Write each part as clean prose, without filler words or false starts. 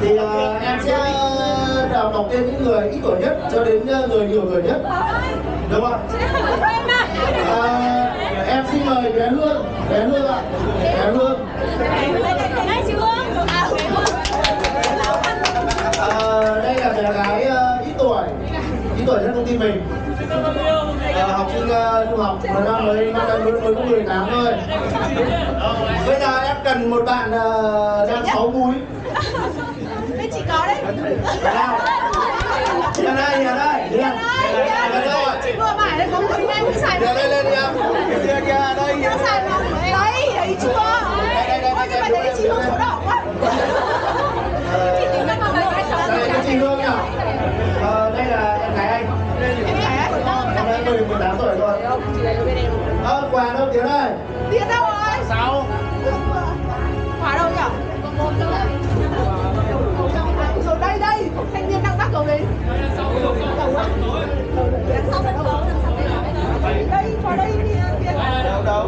Thì em sẽ đọc tên những người ít tuổi nhất cho đến người nhiều tuổi nhất, đúng không? Em xin mời bé Hương ạ. Bé Hương. Đây là bé gái ít tuổi nhất công ty mình. Học sinh trung học mới có 18 thôi. Bây giờ em cần một bạn đang 6 múi. Bên chị có đấy. Hiền đây. Chị vừa mải đấy, có người em cũng xài. Lên đi em. Kìa đây. Nó xài nó. Đấy chưa. Ôi nhưng mà đấy chị Hương sổ đỏ quá. Chị tính là mà cái cháu. Đây là chị Hương nhỉ? Đây là em gái anh. Em gái anh tuổi đâu? Em đã 18 tuổi rồi. Chị này bên em. Quà đâu Tiến ơi? Tiến đâu rồi? Sao? Quà đâu nhỉ? Rồi đây, thanh niên đang bắt cầu đấy. Đây, qua đây đi Tiến. Đâu?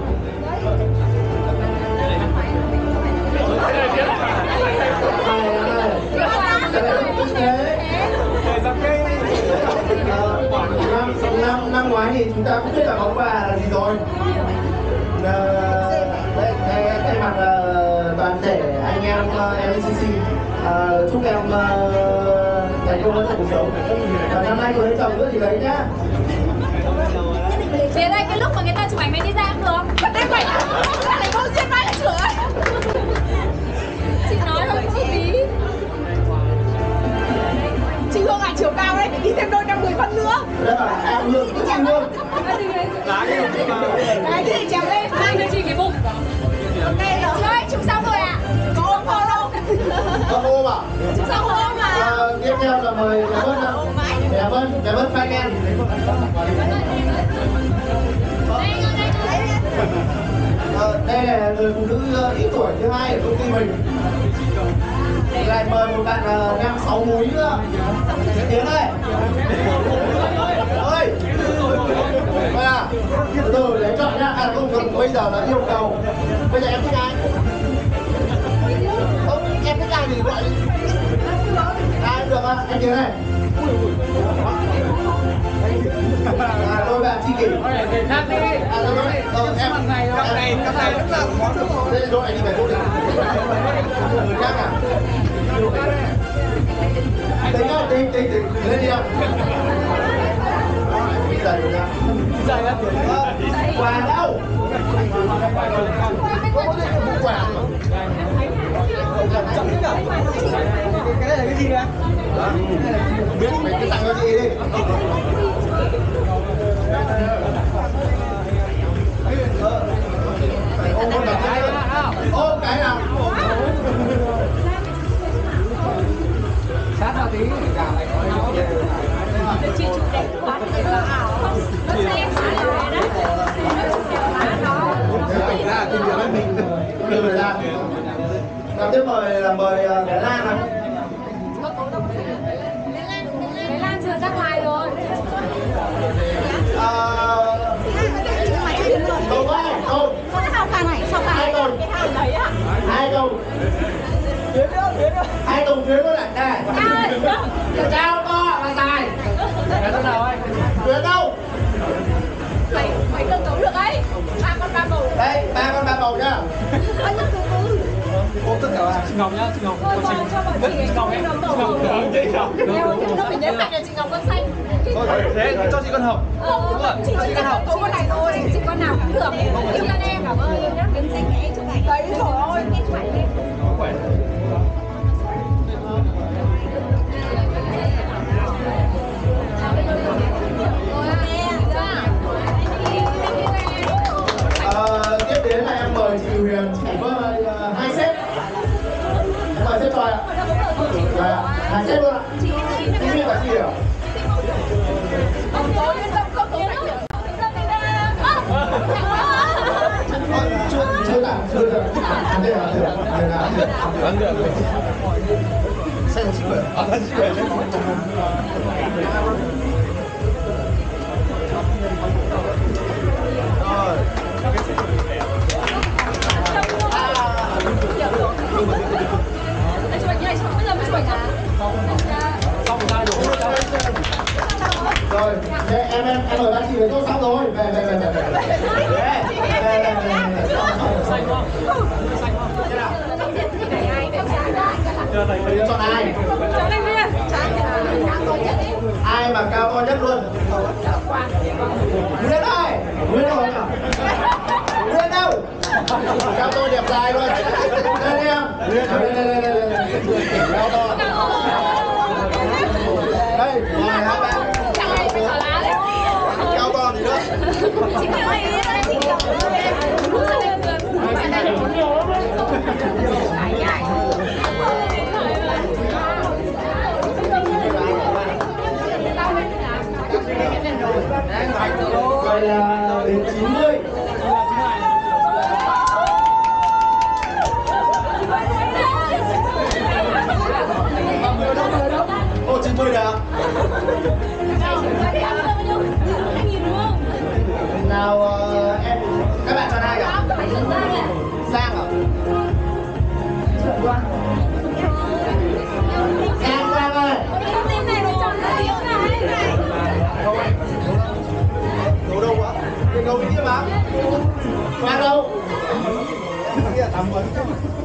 Năm ngoái thì chúng ta cũng biết là món quà là gì rồi. Thay mặt toàn thể anh em MCC chúc em thành công trong cuộc sống. Và năm nay có lấy chồng nữa thì lấy nhá. Đến đây cái lúc mà người ta chụp ảnh mình đi ra cũng được. Còn đây mày là này vô duyên vãi lại chửi. Chị nói hơi chút tí. Chị Hương à, chiều cao đấy, phải đi thêm đôi 50 phân nữa. Đây là em Hương, chị Hương. Đấy, chị trèo lên. Ai cho chị cái bụng. Ok rồi. Chơi, chụp xong rồi ạ. Có ôm không đâu. Con ôm à? Chụp xong rồi không mà. Tiếp theo là mời bé Vân ạ. Bé Vân phanh em. Đây là người phụ nữ ít tuổi thứ hai ở công ty mình. Lại mời một bạn nam 6 múi nữa. Tiến ơi. Ơi. Thôi à. Từ để chọn nhá. À không, bây giờ là yêu cầu. Bây giờ em thích ai? Không, em thích ai thì gọi đi. Ai được à? Anh Tiến này. Đôi bạn chi kỷ. Nát đi. Em cái này rất là khó được. Đây đội anh đi về thôi đi. Người khác à? Tính không? Tính. Lên đi không? Giày rồi nha. Giày á. Quà đâu? Có thể không có quà nữa. Cái này là cái gì đấy? Biết mày cứ tặng cho chị đi. Ôm cái nào? Sát vào tí, cả này có Chị chụp đẹp quá thì nó ảo không? Nó xem phá lại đấy. Nào tiếp mời là mời bé Lan nào. Bé Lan chưa ra ngoài rồi. Câu ba, câu. Sao cả này, sao cả Hai câu. cái hàng đấy à? Hai câu. Hai câu phía nó lại đây. Cao to và dài. cái đó nào anh? Phía đâu? Mày cơ cấu được ấy. Ba con ba bầu. Đây, ba con ba bầu nhá. Anh từ từ. Ôm tất cả chị Ngọc nhá, chị Ngọc. Thôi cho bọn chị Chị Ngọc em. Chị Ngọc. nó phải nhấn mạnh là chị Ngọc con xanh. Thế cho chị con hồng. Không, chị chỉ cần cấu con này thôi. Chị con nào cũng được. Yêu con em. Cảm ơn nhá. Đứng xanh nhé chụp ảnh. Đấy rồi ôi. Em chụp ảnh đi. Khỏe. Tiếp đến là em mời chị Huyền chỉ với 2 set. Em mời set tròi ạ. 2 set luôn ạ. Chị biết là chị hiểu. Chưa làm. Đây là Vẫn được. Sen chị khỏe. Chị khỏe đấy. Chụp ảnh này, bây giờ mới chụp ảnh anh hỏi bạn chị về tôi xong rồi. Về. Chọn ai? Chọn anh Nguyên. Ai mà cao to nhất luôn? Nguyên ơi! Nguyên rồi nhỉ? Nguyên đâu? Cao to đẹp dài luôn. Đây em. Cao to. Đây, rồi hai bạn. Cao to gì nữa? Chị nói ý là chị gặp Vậy là đến 90. Ô 90 đã. Nào em các bạn chọn ai cả? Giang à? Giang ơi. Đâu đâu quá? Đâu đi kia mà? Giang đâu? Kia thắm vấn.